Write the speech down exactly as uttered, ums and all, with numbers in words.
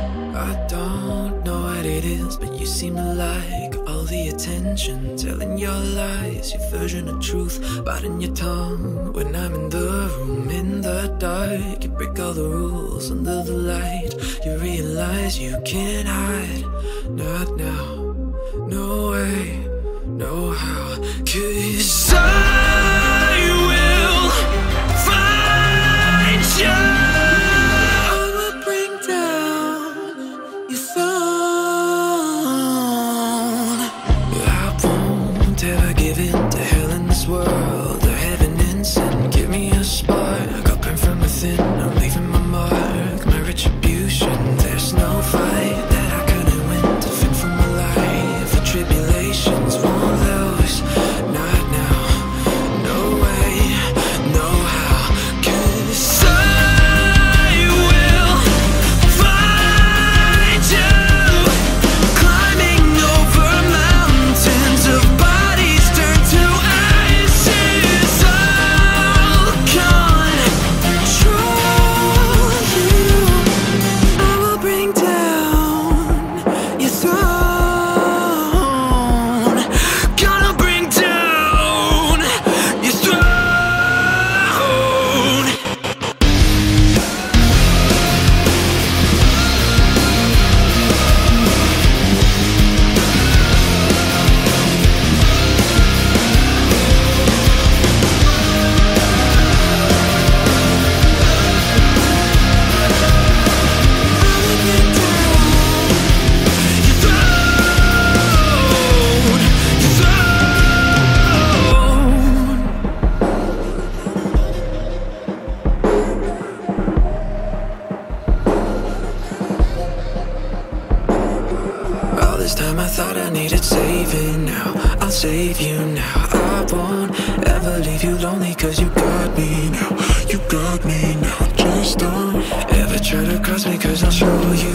I don't know what it is, but you seem to like all the attention, telling your lies, your version of truth, biting your tongue when I'm in the room, in the dark. You break all the rules under the light. You realize you can't hide, not now, no way, no how. 'Cause I will find you. World or heaven and sin, give me a spark. I'll burn from within. I'm leaving my mark, my retribution. There's no fight that I couldn't win to fend for my life. The tribulations won't lose, not now, no way, no how. 'Cause I will find you, climbing over mountains of bodies turned to save you now. I won't ever leave you lonely, 'cause you got me now. You got me now. Just don't ever try to cross me, 'cause I'll show you